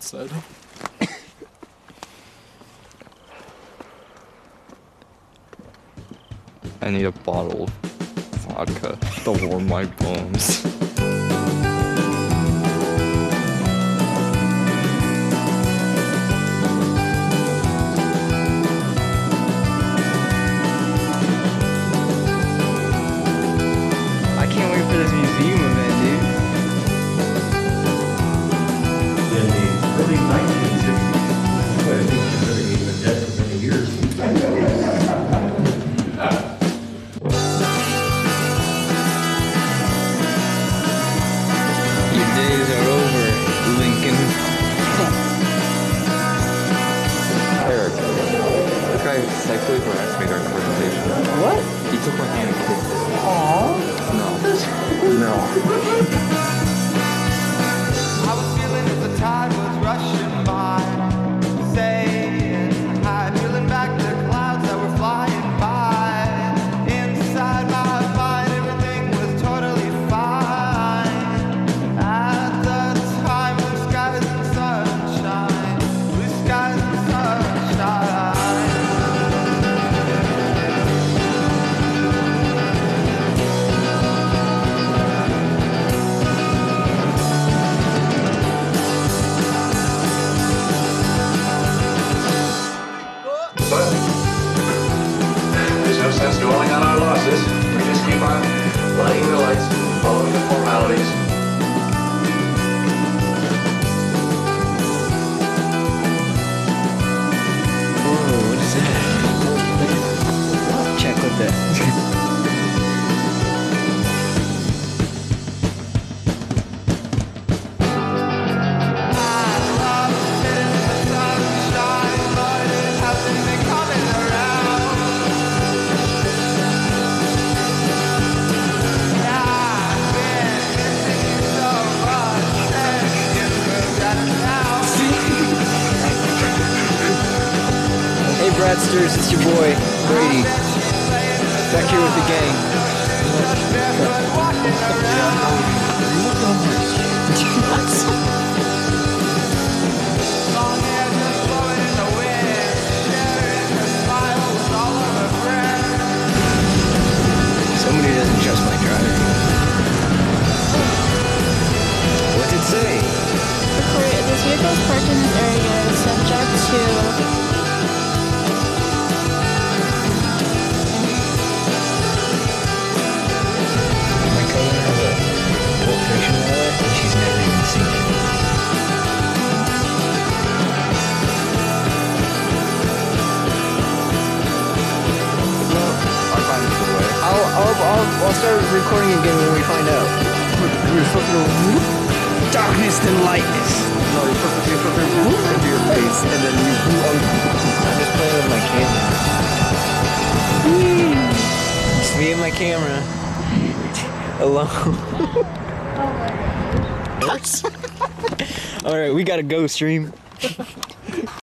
said. I need a bottle of vodka to warm my bones. I can't wait for this museum event, dude. In the early 1960s, I think considering he's been dead for many years. Your days are over, Lincoln. Eric, this guy sexually harassed me during the presentation. What? He took my hand and kissed it. Aww. No. No. I was feeling as the tide was rushing by, saying hi, peeling back the clouds that were flying by. Inside my mind, everything was totally fine. At the time, blue skies and sunshine, blue skies and sunshine. But there's no sense dwelling on our losses. We just keep on lighting the lights, following the formalities. Whoa, what is that? Check with that. Hey Bradsters, it's your boy, Brady. Back here with the gang. Somebody doesn't trust my driving. What's it say? This vehicle is parked in this area, subject to My cousin has a Pulp Fiction wallet and she's never even seen it. I'll find the way. I'll start recording again when we find out. You're supposed to Darkness and lightness. no, you're supposed to whoop into your face, and then you I'm just playing with my camera. It's me and my camera. Alone. Alright, we gotta go stream.